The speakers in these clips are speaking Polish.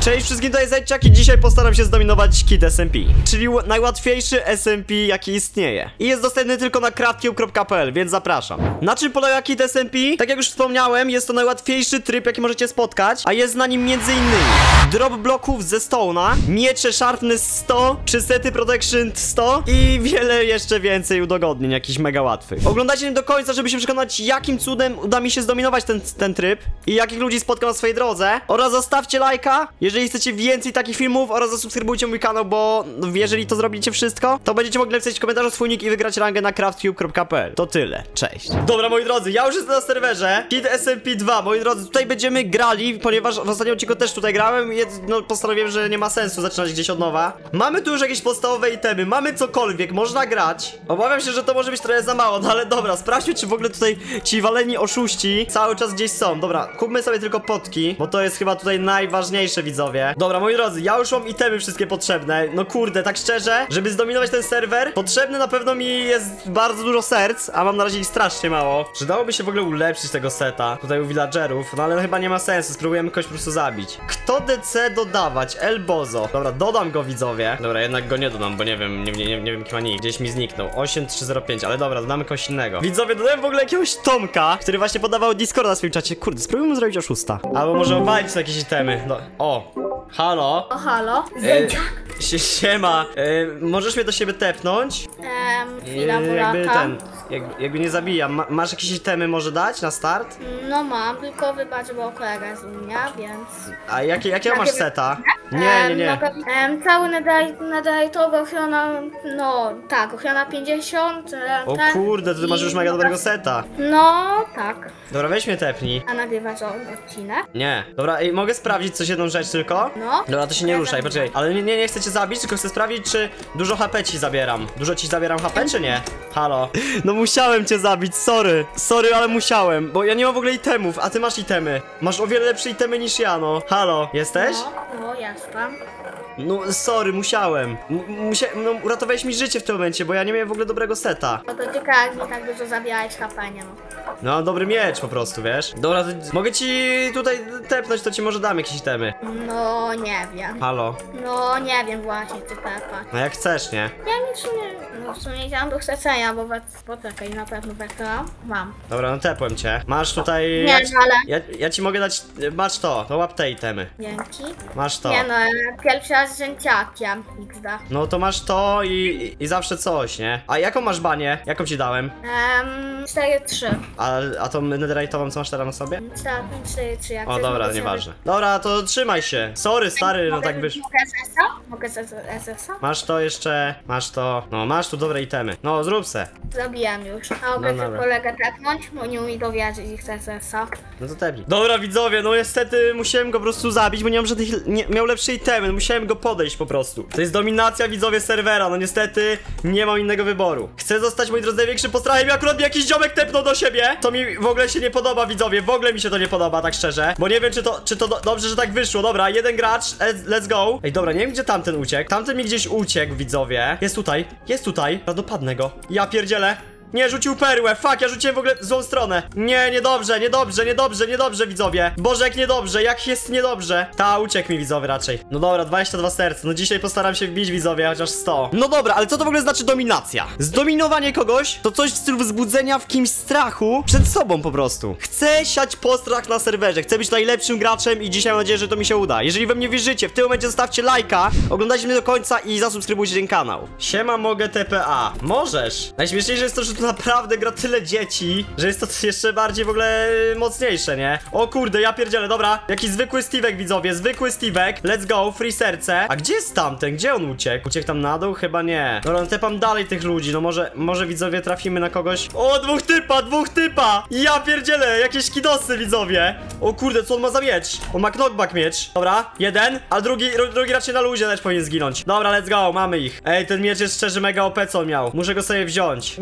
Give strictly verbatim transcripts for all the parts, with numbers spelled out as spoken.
Cześć wszystkim, to jest Zajczak i dzisiaj postaram się zdominować kit S M P, czyli najłatwiejszy S M P jaki istnieje. I jest dostępny tylko na craftcube kropka p l, więc zapraszam. Na czym polega kit S M P? Tak jak już wspomniałem, jest to najłatwiejszy tryb jaki możecie spotkać, a jest na nim między innymi drop bloków ze Stone'a, miecze Sharpness sto, Sety Protection sto i wiele jeszcze więcej udogodnień, jakichś mega łatwych. Oglądajcie mnie do końca, żeby się przekonać, jakim cudem uda mi się zdominować ten, ten tryb i jakich ludzi spotkam na swojej drodze. Oraz zostawcie lajka, jeżeli chcecie więcej takich filmów, oraz zasubskrybujcie mój kanał, bo jeżeli to zrobicie wszystko, to będziecie mogli napisać w komentarzu swój nick i wygrać rangę na craftcube kropka p l. To tyle, cześć. Dobra, moi drodzy, ja już jestem na serwerze kit S M P dwa, moi drodzy, tutaj będziemy grali, ponieważ w ostatnim odcinku też tutaj grałem, więc no, postanowiłem, że nie ma sensu zaczynać gdzieś od nowa. Mamy tu już jakieś podstawowe itemy, mamy cokolwiek, można grać. Obawiam się, że to może być trochę za mało, no ale dobra, sprawdźmy, czy w ogóle tutaj ci waleni oszuści cały czas gdzieś są. Dobra, kupmy sobie tylko potki, bo to jest chyba tutaj najważniejsze, widzowie. Dobra, moi drodzy, ja już mam itemy wszystkie potrzebne. No kurde, tak szczerze, żeby zdominować ten serwer, potrzebne na pewno mi jest bardzo dużo serc, a mam na razie ich strasznie mało. Przydałoby się w ogóle ulepszyć tego seta tutaj u villagerów, no ale chyba nie ma sensu, spróbujemy kogoś po prostu zabić. Kto D C dodawać? El Bozo. Dobra, dodam go, widzowie. Dobra, jednak go nie dodam, bo nie wiem, nie, nie, nie wiem kim ani gdzieś mi zniknął. osiem trzy zero pięć, ale dobra, dodamy kogoś innego. Widzowie, dodałem w ogóle jakiegoś Tomka, który właśnie podawał Discorda na swoim czacie. Kurde, spróbujmy zrobić oszusta. Albo może obalić jakieś itemy. No, o. Halo? O, halo? E, sie, siema. E, możesz mnie do siebie tepnąć? Ehm, chwila, E, jakby buraka. ten, jak, jakby nie zabijam. Ma, masz jakieś itemy może dać na start? No mam, tylko wybacz, bo kolega z mnie, więc... A jakie, jakiego masz seta? Nie, nie, Em, nie. na pewno- em, cały netherite'owy ochrona, no tak, ochrona pięćdziesiąt. em, O tak, kurde, to ty masz i- już mega dobrego seta. No, tak. Dobra, weź mnie tepnij. A nagrywasz odcinek? Nie. Dobra, ej, mogę sprawdzić coś, jedną rzecz tylko? No. Dobra, to się nie ruszaj, poczekaj. Ale nie, nie, nie chcę cię zabić, tylko chcę sprawdzić, czy dużo H P ci zabieram. Dużo ci zabieram H P, czy nie? Halo. No musiałem cię zabić, sorry. Sorry, ale musiałem, bo ja nie mam w ogóle itemów, a ty masz itemy. Masz o wiele lepsze itemy niż ja, no. Halo, jesteś? No, no, jestem. No, sorry, musiałem. M musia no, uratowałeś mi życie w tym momencie, bo ja nie miałem w ogóle dobrego seta. No to ciekawe, że tak dużo zabijałeś H P, nie no. No, dobry miecz po prostu, wiesz? Dobra, to mogę ci tutaj tepnąć, to ci może dam jakieś itemy. No, nie wiem. Halo. No, nie wiem właśnie, czy tepa. No jak chcesz, nie? Ja nic nie... No, w sumie nie mam do chcenia, bo we... poczekaj, na pewno wektora mam. Dobra, no tepłem cię. Masz tutaj... Nie, ja, ci, no ale... ja, ja ci mogę dać... Masz to, to łap te itemy. Dzięki. Masz to. Nie no, pierwszy raz z rzęciakiem X D. No to masz to i, i, i zawsze coś, nie? A jaką masz banię? Jaką ci dałem? Ehm, cztery trzy. A, a tą netherite'ową co masz teraz na sobie? cztery trzy, jak O, chcesz, dobra, mogę nieważne. Dobra, to trzymaj się. Sorry, stary, no mogę- tak byś... Mogę S S a? Mogę z S S a? Masz to jeszcze, masz to... No, masz tu dobre itemy. No, zrób se. Zrobiłem już. A mogę No no, dobra. kolegę tepnąć, bo nie umie dowierzyć i chce S S a. No to tepnij. Dobra, widzowie, no niestety musiałem go po prostu zabić, bo nie mam żadnych... Nie, miał lepsze itemy, no musiałem go podejść po prostu. To jest dominacja, widzowie, serwera, no niestety nie mam innego wyboru. Chcę zostać, moi drodzy, największym postrachem i akurat mi jakiś ziomek tepnął do siebie. To mi w ogóle się nie podoba, widzowie, w ogóle mi się to nie podoba, tak szczerze. Bo nie wiem, czy to, czy to do, dobrze, że tak wyszło. Dobra, jeden gracz, let's go. Ej, dobra, nie wiem, gdzie tamten uciekł. Tamten mi gdzieś uciekł, widzowie. Jest tutaj, jest tutaj. Dopadnę go. Ja pierdzielę. Nie, rzucił perłę, fuck, ja rzuciłem w ogóle w złą stronę. Nie, niedobrze, niedobrze, niedobrze, niedobrze, widzowie. Boże, jak niedobrze, jak jest niedobrze. Ta, uciekł mi, widzowie, raczej. No dobra, dwadzieścia dwa serca, no dzisiaj postaram się wbić, widzowie, chociaż sto. No dobra, ale co to w ogóle znaczy dominacja? Zdominowanie kogoś to coś w stylu wzbudzenia w kimś strachu przed sobą po prostu. Chcę siać postrach na serwerze, chcę być najlepszym graczem i dzisiaj mam nadzieję, że to mi się uda. Jeżeli we mnie wierzycie, w tym momencie zostawcie lajka, oglądajcie mnie do końca i zasubskrybujcie ten kanał. Siema, mogę T P A. Możesz. Najśmieszniejsze jest to, że tu naprawdę gra tyle dzieci, że jest to jeszcze bardziej w ogóle mocniejsze, nie? O kurde, ja pierdzielę, dobra. Jakiś zwykły Steve'ek, widzowie, zwykły Steve'ek. Let's go, free serce. A gdzie jest tamten? Gdzie on uciekł? Uciekł tam na dół? Chyba nie. Dobra, no tepam dalej tych ludzi, no może, może widzowie trafimy na kogoś. O, dwóch typa, dwóch typa. Ja pierdzielę, jakieś kidosy, widzowie. O kurde, co on ma za miecz? On ma knockback miecz. Dobra, jeden, a drugi, drugi raczej na luzie też powinien zginąć. Dobra, let's go, mamy ich. Ej, ten miecz jest szczerze mega O P, co on miał. Muszę go sobie wziąć. Miecz knockback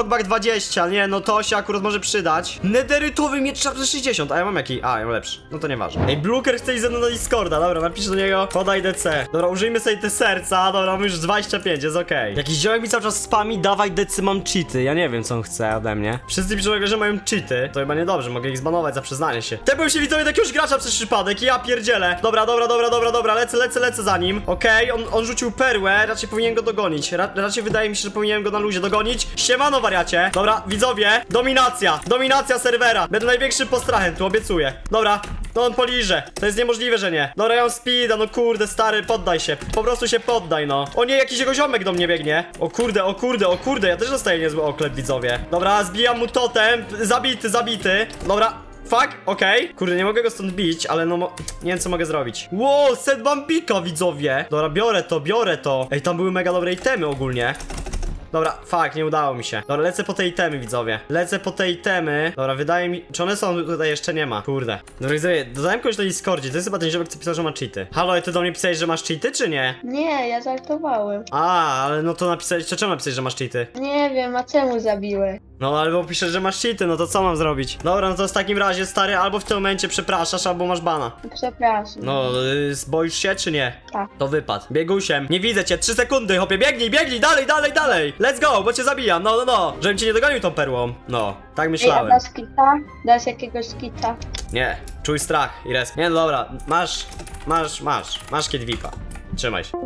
knockback dwadzieścia. Nie, no to się akurat może przydać. Nederytowy miecz czterysta sześćdziesiąt. A ja mam jaki? A, ja mam lepszy. No to nieważne. Ej, Bluker chce iść ze mną na Discorda. Dobra, napiszę do niego. Podaj D C. Dobra, użyjmy sobie te serca. Dobra, mamy już dwadzieścia pięć, jest okej. Okay. Jakiś ziołek mi cały czas spami. Dawaj D C, mam cheaty. Ja nie wiem, co on chce ode mnie. Wszyscy piszą, że mają cheaty. To chyba niedobrze, mogę ich zbanować za przyznanie się. Tepłem się widzowie do jakiegoś gracza przez przypadek. Ja pierdzielę. Dobra, dobra, dobra, dobra, dobra. Lecę, lecę, lecę za nim. Okej, okay. on, on rzucił perłę. Raczej powinien go dogonić. Ra raczej wydaje mi się, że powinienem go na luzie dogonić. Siemano, wariacie. Dobra, widzowie. Dominacja. Dominacja serwera. Będę największym postrachem, tu obiecuję. Dobra. No on poliże. To jest niemożliwe, że nie. Dobra, ja mam speeda, no kurde, stary, poddaj się. Po prostu się poddaj, no. O nie, jakiś jego ziomek do mnie biegnie. O kurde, o kurde, o kurde, ja też dostaję niezły oklep, widzowie. Dobra, zbijam mu totem. Zabity, zabity. Dobra. Fuck, okej. Okay. Kurde, nie mogę go stąd bić, ale no nie wiem, co mogę zrobić. Wow, set Bambika, widzowie. Dobra, biorę to, biorę to. Ej, tam były mega dobre itemy ogólnie. Dobra, fuck, nie udało mi się. Dobra, lecę po te itemy, widzowie. Lecę po te itemy. Dobra, wydaje mi... Czy one są tutaj? Jeszcze nie ma. Kurde. Dobra, widzowie, dodałem kogoś na Discordzie. To jest chyba ten ziomek, co pisał, że ma cheaty. Halo, ty do mnie pisałeś, że masz cheaty, czy nie? Nie, ja żartowałem. A, ale no to napisałeś... Czemu napisałeś, że masz cheaty? Nie wiem, a czemu zabiłeś? No, albo piszesz, że masz cheaty, no to co mam zrobić? Dobra, no to w takim razie, stary, albo w tym momencie przepraszasz, albo masz bana. Przepraszam. No, yy, boisz się, czy nie? Tak. To wypad. Biegusiem. Nie widzę cię, trzy sekundy, hopie, biegnij, biegnij, dalej, dalej, dalej. Let's go, bo cię zabijam, no, no, no. Żebym cię nie dogonił tą perłą. No, tak Ej, a myślałem. dasz kita? Dasz jakiegoś kita? Nie, czuj strach i resp. Nie, no dobra, masz, masz, masz, masz kit V I P-a. Trzymaj się.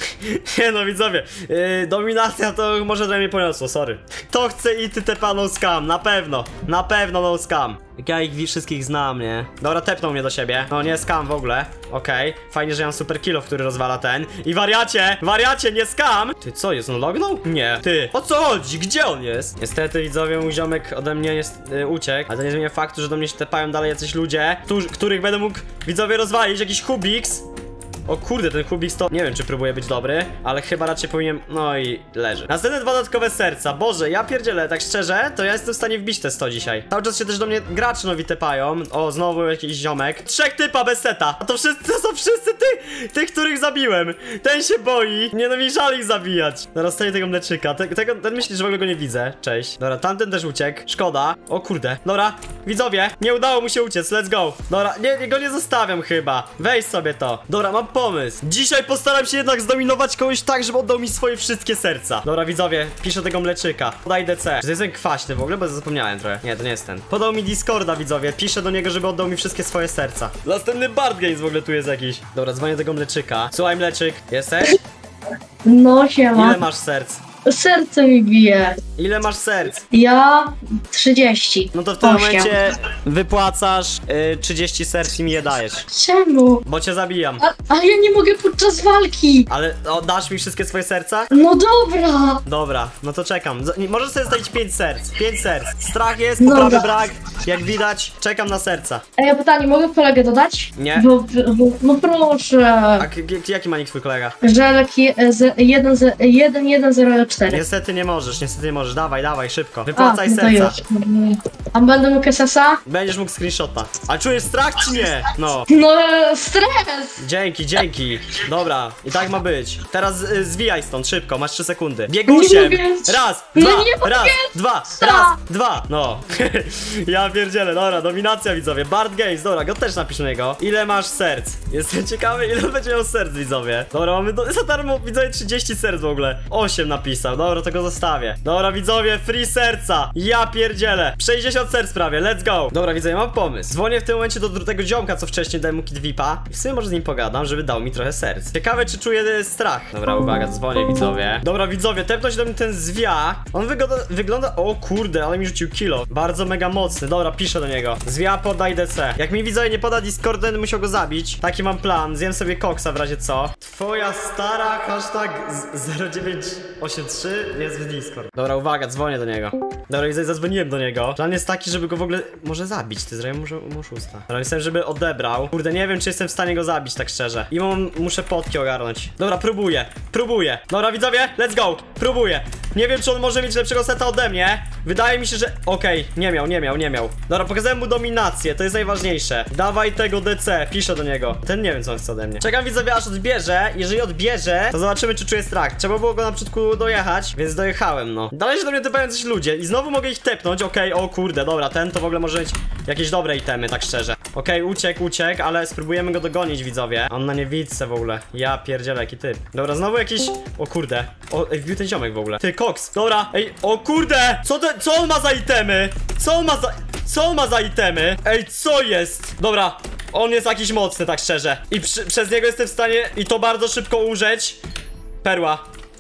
Nie no, widzowie, yy, dominacja to może trochę mnie poniosło, sorry. To chce i ty tepa no scam, na pewno, na pewno no scam. Jak ja ich wszystkich znam, nie? Dobra, tepnął mnie do siebie. No nie scam w ogóle. Okej, okay. Fajnie, że ja mam super kilo, który rozwala ten. I wariacie, wariacie, nie scam. Ty co, jest on lognął? Nie. Ty, o co chodzi? Gdzie on jest? Niestety, widzowie, mój ziomek ode mnie jest, yy, uciekł. Ale to nie zmienia faktu, że do mnie się tepają dalej jacyś ludzie, którzy, których będę mógł, widzowie, rozwalić. Jakiś Kubiks. O kurde, ten Kubiks to... Nie wiem, czy próbuje być dobry, ale chyba raczej powinien... No i leży. Następne dwa dodatkowe serca. Boże, ja pierdzielę, tak szczerze, to ja jestem w stanie wbić te sto dzisiaj. Cały czas się też do mnie gracze nowi tepają. O, znowu jakiś ziomek. Trzech typa bez seta. A to wszyscy, to są wszyscy ty, tych, których zabiłem. Ten się boi. Nie no, mi żal ich zabijać. Teraz staję tego mleczyka. Te, tego, ten myśli, że w ogóle go nie widzę. Cześć. Dobra, tamten też uciekł. Szkoda. O kurde. Dobra, widzowie, nie udało mu się uciec. Let's go. Dobra, nie, go nie zostawiam chyba. Weź sobie to. Dobra, mam pomysł. Dzisiaj postaram się jednak zdominować kogoś tak, żeby oddał mi swoje wszystkie serca. Dobra, widzowie, piszę tego mleczyka. Podaj D C. Czy to jest ten kwaśny w ogóle? Bo zapomniałem trochę. Nie, to nie jest ten. Podał mi Discorda, widzowie. Piszę do niego, żeby oddał mi wszystkie swoje serca. Następny Bard Games w ogóle tu jest jakiś. Dobra, dzwonię do tego mleczyka. Słuchaj, mleczyk, jesteś? No siema. Ile masz serc? Serce mi bije. Ile masz serc? Ja trzydzieści. No to w tym Osiem. momencie wypłacasz y, trzydzieści serc i mi je dajesz. Czemu? Bo cię zabijam. A, ale ja nie mogę podczas walki. Ale o, dasz mi wszystkie swoje serca? No dobra. Dobra, no to czekam. Z nie, możesz sobie zostawić pięć serc. pięć serc. Strach jest, poprawy Dobra. brak. Jak widać, czekam na serca. A ja pytanie, mogę kolegę dodać? Nie. Bo, bo, no proszę. A k- k- jaki ma nick twój kolega? Żelek jeden jeden zero cztery. Niestety nie możesz, niestety nie możesz. Dawaj, dawaj, szybko. Wypłacaj no to serca. już. A będę mógł S S A? Będziesz mógł screenshota. A czujesz strach czy nie? No. No stres. Dzięki, dzięki. Dobra, i tak ma być. Teraz y, zwijaj stąd szybko, masz trzy sekundy. Biegusiem! Nie mogę. Raz, No dwa, nie mogę. raz, dwa, Co? raz, dwa. No. Ja pierdzielę, dobra, dominacja widzowie. Bard Games, dobra, go też napisz na niego. Ile masz serc? Jestem ciekawy, ile będzie miał serc, widzowie. Dobra, mamy do, za darmo, widzowie, trzydzieści serc w ogóle. osiem napisał, dobra, to go zostawię. Dobra, widzowie, free serca. Ja pierdzielę. sześćdziesiąt serc prawie, let's go. Dobra, widzowie, mam pomysł. Dzwonię w tym momencie do tego ziomka, co wcześniej dałem mu kit V I P-a. I w sumie może z nim pogadam, żeby dał mi trochę serc. Ciekawe, czy czuję y, strach. Dobra, uwaga, dzwonię, widzowie. Dobra, widzowie, tepnął się do mnie ten zwia. On wygląda, wygląda... O kurde, ale mi rzucił kilo. Bardzo mega mocny. Dobra, piszę do niego. Zwia, podaj D C. Jak mi widzowie nie poda Discord, będę musiał go zabić. Taki mam plan. Zjem sobie koksa w razie co. Twoja stara hashtag zero dziewięć osiem trzy jest w Discord. Dobra, uwaga, dzwonię do niego. Dobra, widzę, zadzwoniłem do niego. Plan jest taki, żeby go w ogóle może zabić. Ty zrobię może mu szósta. Ale myślałem, żeby odebrał. Kurde, nie wiem, czy jestem w stanie go zabić, tak szczerze. I mam, muszę potki ogarnąć. Dobra, próbuję, próbuję. Dobra, widzowie, let's go, próbuję. Nie wiem, czy on może mieć lepszego seta ode mnie. Wydaje mi się, że... Okej, okay, nie miał, nie miał, nie miał. Dobra, pokazałem mu dominację, to jest najważniejsze. Dawaj tego D C, piszę do niego. Ten nie wiem, co on chce ode mnie. Czekam, widzowie, aż odbierze. Jeżeli odbierze, to zobaczymy, czy czuje strach. Trzeba było go na początku dojechać, więc dojechałem, no. Dalej się do mnie typają coś ludzie i znowu mogę ich tepnąć, okej, okay, o kurde, dobra, ten to w ogóle może mieć jakieś dobre itemy, tak szczerze. Okej, okay, uciekł, uciekł, ale spróbujemy go dogonić, widzowie. On na niewidce w ogóle. Ja pierdzielę, jaki typ. Dobra, znowu jakiś... O kurde. O, ej, wbił ten ziomek w ogóle. Ty, koks. Dobra, ej, o kurde! Co, te, co on ma za itemy? Co on ma za... Co on ma za itemy? Ej, co jest? Dobra, on jest jakiś mocny, tak szczerze. I przy, przez niego jestem w stanie i to bardzo szybko użyć. Perła.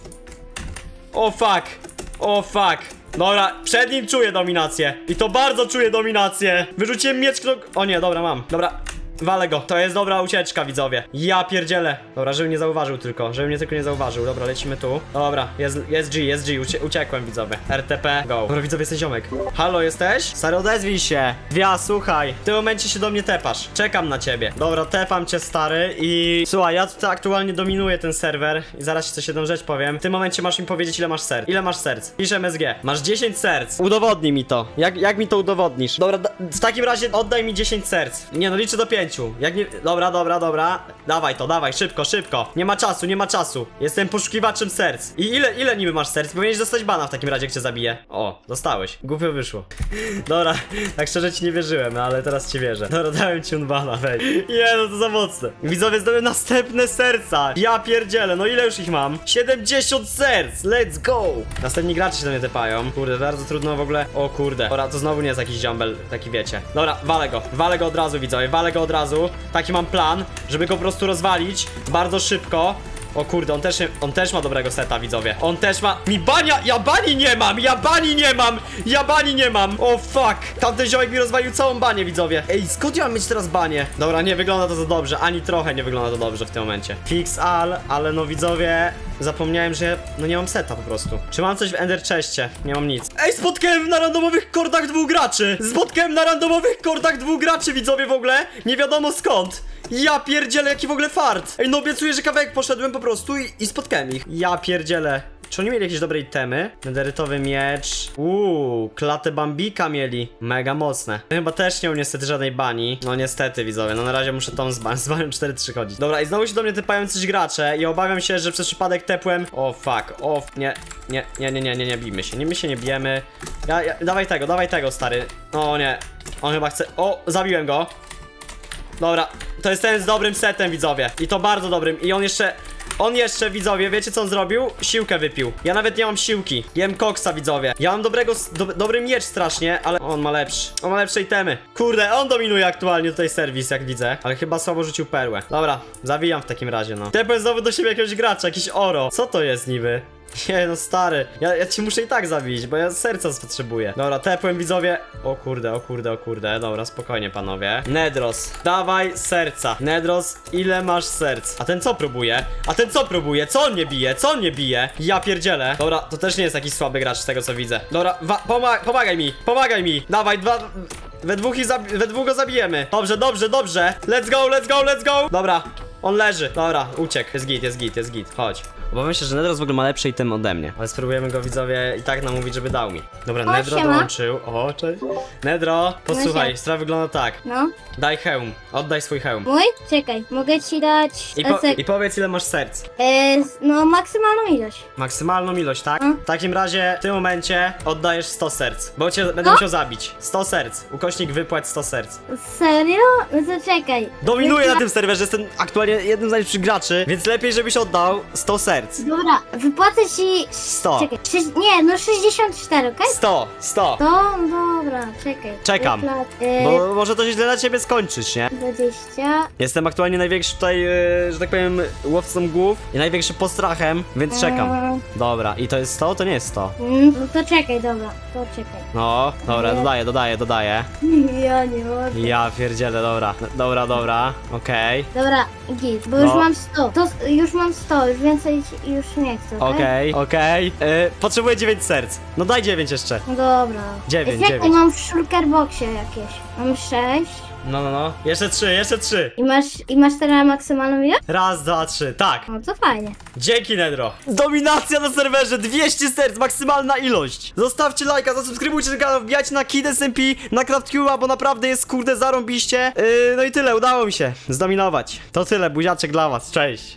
O fuck. O fuck. Dobra, przed nim czuję dominację. I to bardzo czuję dominację. Wyrzuciłem miecz, kto... O nie, dobra, mam. Dobra, walę go. To jest dobra ucieczka, widzowie. Ja pierdzielę. Dobra, żeby nie zauważył tylko. Żeby mnie tylko nie zauważył. Dobra, lecimy tu. Dobra, jest, jest G, jest G. Ucie uciekłem, widzowie. R T P, go. Dobra, widzowie, jesteś ziomek. Halo, jesteś? Stary, odezwij się. Dwia, słuchaj. W tym momencie się do mnie tepasz. Czekam na ciebie. Dobra, tepam cię, stary. I słuchaj, ja tutaj aktualnie dominuję ten serwer. I zaraz ci coś jedną rzecz powiem. W tym momencie masz mi powiedzieć, ile masz serc. Ile masz serc? Piszę M S G. Masz dziesięć serc. Udowodnij mi to. Jak, jak mi to udowodnisz? Dobra, w takim razie oddaj mi dziesięć serc. Nie no, liczę do pięciu. Jak nie... Dobra, dobra, dobra. Dawaj to, dawaj, szybko, szybko. Nie ma czasu, nie ma czasu. Jestem poszukiwaczem serc. I ile, ile niby masz serc? Powinieneś dostać bana w takim razie, jak cię zabiję. O, dostałeś. Głupio wyszło. Dobra, tak szczerze ci nie wierzyłem, no, ale teraz ci wierzę. Dobra, dałem ci unbana, weź. Nie, no to za mocne. Widzowie, zdobyłem następne serca. Ja pierdzielę, no ile już ich mam? siedemdziesiąt serc, let's go. Następni gracze się do mnie tepają. Kurde, bardzo trudno w ogóle. O kurde. Dobra, to znowu nie jest jakiś dziąbel, taki wiecie. Dobra, walę go, walę go od razu, widzowie, walę go od razu. Taki mam plan, żeby go po prostu rozwalić bardzo szybko. O kurde, on też, on też ma dobrego seta, widzowie. On też ma... Mi bania... Ja bani nie mam! Ja bani nie mam! Ja bani nie mam! O fuck! Tamten ziomek mi rozwalił całą banię, widzowie. Ej, skąd ja mam mieć teraz banię? Dobra, nie wygląda to za dobrze. Ani trochę nie wygląda to dobrze w tym momencie. Fix all, ale no widzowie... Zapomniałem, że no nie mam seta po prostu. Czy mam coś w Ender Chestie? Nie mam nic. Ej, spotkałem na randomowych kordach dwóch graczy! Spotkałem na randomowych kordach dwóch graczy, widzowie, w ogóle. Nie wiadomo skąd. Ja pierdzielę, jaki w ogóle fart. Ej, no obiecuję, że kawałek poszedłem po prostu i, i spotkałem ich. Ja pierdzielę. Czy oni mieli jakieś dobre itemy? Nederytowy miecz. Uuu, klatę bambika mieli. Mega mocne. Chyba też nie mam niestety żadnej bani. No niestety, widzowie, no na razie muszę tą z ban z banem cztery trzy chodzić. Dobra, i znowu się do mnie typają coś gracze i obawiam się, że przez przypadek tepłem. O fuck, o nie, nie, nie, nie, nie, nie, nie bijmy się, nie, my się nie bijemy. Ja, ja, dawaj tego, dawaj tego, stary. O nie, on chyba chce, o, zabiłem go. Dobra, to jest ten z dobrym setem, widzowie. I to bardzo dobrym. I on jeszcze... On jeszcze, widzowie, wiecie co on zrobił? Siłkę wypił. Ja nawet nie mam siłki. Jem koksa, widzowie. Ja mam dobrego, do, dobry miecz strasznie, ale on ma lepszy. On ma lepsze itemy. Kurde, on dominuje aktualnie tutaj serwis, jak widzę. Ale chyba słabo rzucił perłę. Dobra, zawijam w takim razie, no. Tepłem znowu do siebie jakiegoś gracza, jakiś oro. Co to jest niby? Nie no, stary, ja, ja ci muszę i tak zabić, bo ja serca potrzebuję. Dobra, tepłem, widzowie. O kurde, o kurde, o kurde. Dobra, spokojnie, panowie. Nedros, dawaj serca. Nedros, ile masz serc? A ten co próbuje? A ten co próbuje? Co on nie bije? Co on nie bije? Ja pierdzielę. Dobra, to też nie jest jakiś słaby gracz z tego, co widzę. Dobra, poma pomagaj mi, pomagaj mi. Dawaj, dwa... We dwóch, i we dwóch go zabijemy. Dobrze, dobrze, dobrze. Let's go, let's go, let's go. Dobra, on leży. Dobra, uciekł. Jest git, jest git, jest git. Chodź. Obawiam się, że Nedros w ogóle ma lepszy item ode mnie. Ale spróbujemy go, widzowie, i tak namówić, żeby dał mi. Dobra, O, Nedro siema. dołączył. O, cześć. Nedro, posłuchaj, No, sprawa wygląda tak. No. Daj hełm, oddaj swój hełm. Mój? Czekaj, mogę ci dać... I, po esek- I powiedz, ile masz serc. e, no, maksymalną ilość. Maksymalną ilość, tak? No. W takim razie w tym momencie oddajesz sto serc. Bo cię będę No. musiał zabić. sto serc. Ukośnik wypłać sto serc. Serio? No to czekaj. Dominuję na tym serwerze, jestem aktualnie jednym z najlepszych graczy, więc lepiej, żebyś oddał sto serc. Dobra, wypłacę ci... sto. Czekaj, sześć... nie, no sześćdziesiąt cztery, okej? sto, sto. To, dobra, czekaj. Czekam. Wypłat- e, Bo może to się źle dla ciebie skończyć, nie? dwadzieścia. Jestem aktualnie największy tutaj, e, że tak powiem, łowcą głów i największy postrachem, więc czekam. E, Dobra, i to jest sto? To nie jest sto. mm, no to czekaj, dobra, to czekaj. No, dobra, Nie. dodaję, dodaję, dodaję. Ja nie mogę. Ja pierdzielę, dobra. Dobra, dobra, okej. Dobra, git, bo już No. mam sto. To s- już mam sto, już więcej ci- już nie chcę, okej? Okej, okej. Y, Potrzebuję dziewięć serc. No daj dziewięć jeszcze. No dobra. Dziewięć, Jakie dziewięć. mam w shulkerboxie jakieś? Mam sześć. No, no, no. Jeszcze trzy, jeszcze trzy. I masz, i masz teraz maksymalną ile? Raz, dwa, trzy, tak. No to fajnie. Dzięki, Nedro. Dominacja na serwerze, dwieście serc, maksymalna ilość. Zostawcie lajka, zasubskrybujcie ten kanał, wbijajcie na Kid S M P, na CraftCube'a, bo naprawdę jest kurde zarąbiście. Yy, no i tyle, udało mi się zdominować. To tyle, buziaczek dla was, cześć.